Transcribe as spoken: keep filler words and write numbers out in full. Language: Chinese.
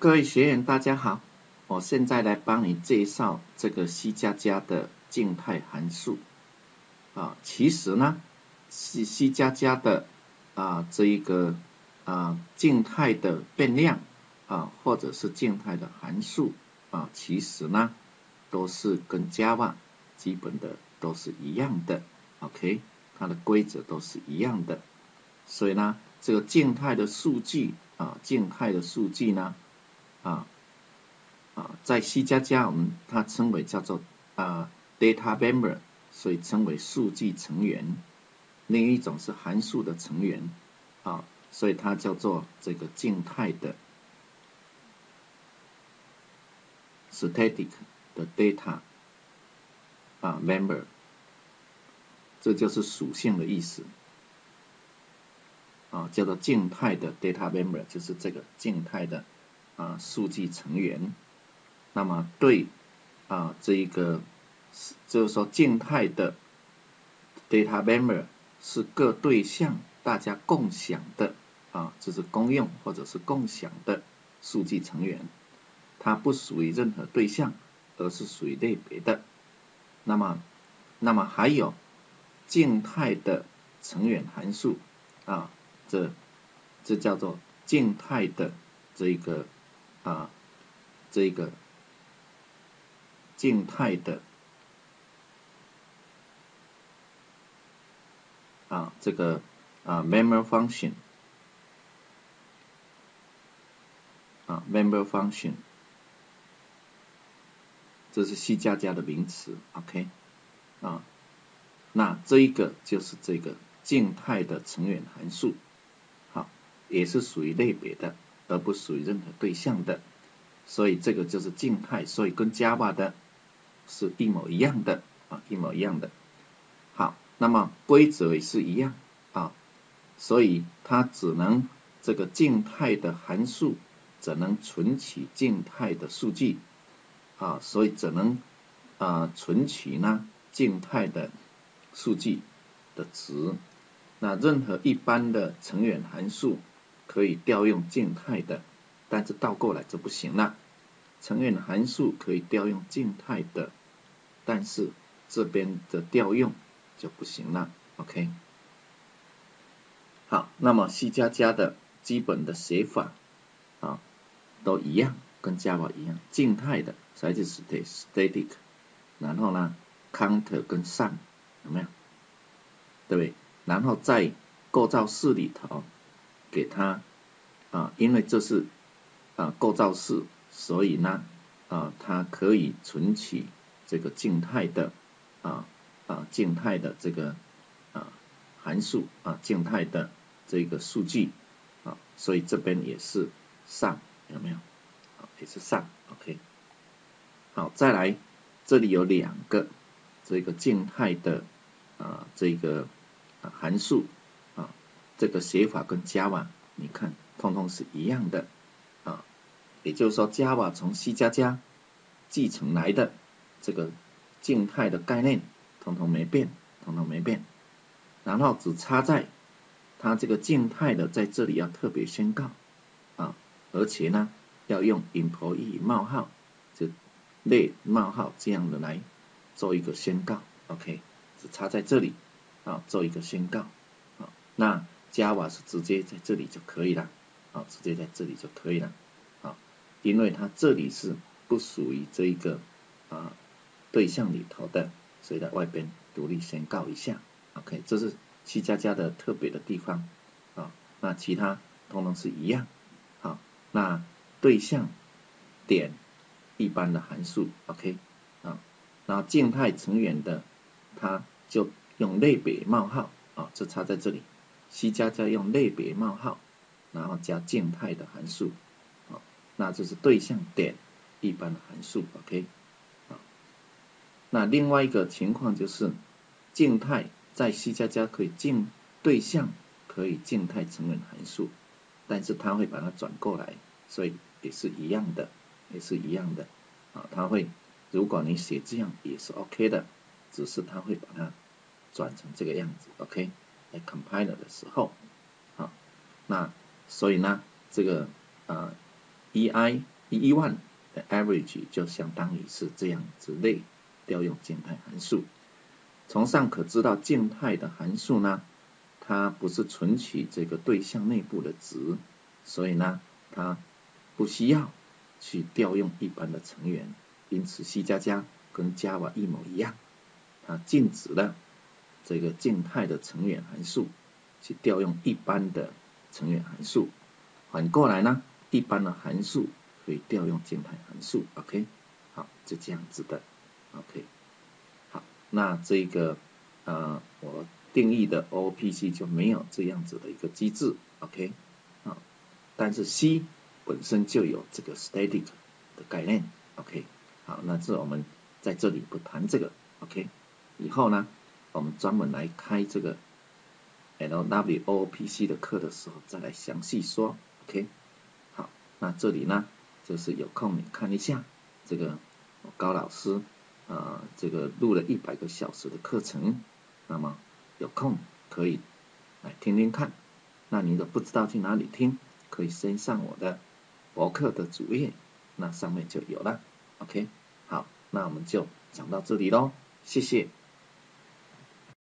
各位学员大家好，我现在来帮你介绍这个 C 加加的静态函数啊。其实呢， C C 加加的啊这一个啊静态的变量啊，或者是静态的函数啊，其实呢都是跟 Java 基本的都是一样的 ，OK， 它的规则都是一样的。所以呢，这个静态的数据啊，静态的数据呢啊。啊，在 C 加加我们它称为叫做啊 data member， 所以称为数据成员。另一种是函数的成员啊，所以它叫做这个静态的 static 的 data 啊 member， 这就是属性的意思啊，叫做静态的 data member， 就是这个静态的啊数据成员。那么对啊这一个就是说静态的 data member 是各对象大家共享的啊，这是公用或者是共享的数据成员，它不属于任何对象，而是属于类别的。那么那么还有静态的成员函数啊，这这叫做静态的这个啊这个静态的啊这个啊 member function 啊 member function， 这是 C 加加的名词 ，OK 啊，那这一个就是这个静态的成员函数，好，也是属于类别的，而不属于任何对象的，所以这个就是静态，所以跟 Java 的是一模一样的啊，一模一样的。好，那么规则也是一样啊，所以它只能这个静态的函数只能存取静态的数据啊，所以只能啊存取呢静态的数据的值。那任何一般的成员函数可以调用静态的，但是倒过来就不行了。成员函数可以调用静态的，但是这边的调用就不行了 ，OK。好，那么 C 加加的基本的写法啊都一样，跟 Java 一样，静态的才是 static， 然后呢 counter 跟 sum 有没有？对不对？然后在构造式里头给它啊，因为这是啊构造式，所以呢啊它可以存取这个静态的啊啊静态的这个啊函数啊静态的这个数据啊，所以这边也是 sum 有没有？啊也是 sum OK。好，再来这里有两个这个静态的啊这个啊函数啊，这个写法跟 Java 你看通通是一样的啊，也就是说 Java 从 C 加加继承来的这个静态的概念通通没变，通通没变，然后只差在它这个静态的在这里要特别宣告啊，而且呢要用 employee 冒号就类冒号这样的来做一个宣告 ，OK， 只差在这里啊做一个宣告啊，那 Java 是直接在这里就可以了啊，直接在这里就可以了啊，因为它这里是不属于这一个啊对象里头的，所以在外边独立宣告一下 ，OK， 这是 C 加加的特别的地方啊，那其他通通是一样，好，那对象点一般的函数 ，OK， 啊，然后静态成员的它就用类别冒号啊，这差在这里 ，C 加加用类别冒号，然后加静态的函数，啊，那就是对象点一般的函数 ，OK， 啊，那另外一个情况就是静态在 C 加加可以静对象可以静态成员函数，但是它会把它转过来，所以也是一样的。也是一样的啊，它会，如果你写这样也是 OK 的，只是它会把它转成这个样子 ，OK， 在 compiler 的时候，好，那所以呢，这个啊 E I 一万的 average 就相当于是这样子类调用静态函数。从上可知道，静态的函数呢，它不是存取这个对象内部的值，所以呢，它不需要去调用一般的成员，因此 C 加加跟 Java 一模一样，它禁止了这个静态的成员函数去调用一般的成员函数。反过来呢，一般的函数可以调用静态函数 ，OK， 好，就这样子的 ，OK， 好，那这个呃我定义的 O O P C 就没有这样子的一个机制 ，OK， 好，但是 C 本身就有这个 static 的概念 ，OK， 好，那这我们在这里不谈这个 ，OK， 以后呢，我们专门来开这个 L W O O P C 的课的时候再来详细说 ，OK， 好，那这里呢，就是有空你看一下这个高老师呃这个录了一百个小时的课程，那么有空可以来听听看。那你如果不知道去哪里听，可以先上我的博客的主页，那上面就有了 ，OK， 好，那我们就讲到这里咯，谢谢。